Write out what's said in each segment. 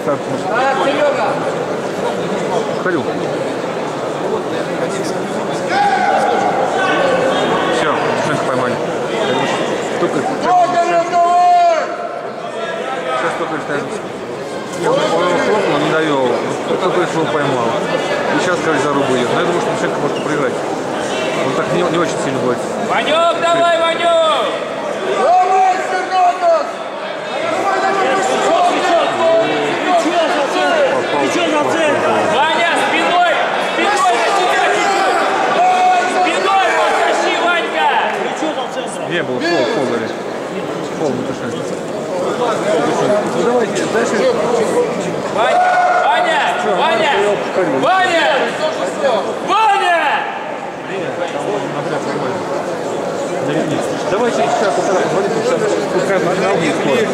старт. Ходил. Все, Шенка поймали. Только... Сейчас только ставим. Он хлопнул, не довел. Только его поймал. И сейчас, короче, за рубу идет. Но я думаю, что Шенка может проиграть. Он так не очень сильно будет. Ванек, давай, Ванек! Давай, Сернатов! Плечо на центр! Ваня, спиной! Спиной на себя! Спиной потащи, Ванька! Плечо на центр! Не было, пол дали. Пол Матушенко. Ну давайте, дальше. Ваня! Ваня! Ваня! Ваня! Ваня! Давайте сейчас пускай на ноги сходит.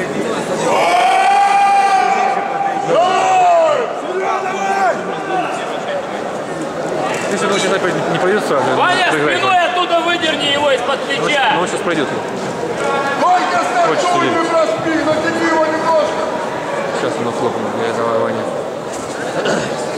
Если он сейчас опять не придется, Ваня, спиной оттуда выдерни его из-под плеча! но он сейчас пройдет. Ванька, стой, Хочется стой, верить. разбей, натяни его немножко! Сейчас он хлопнул, я давай Ваня.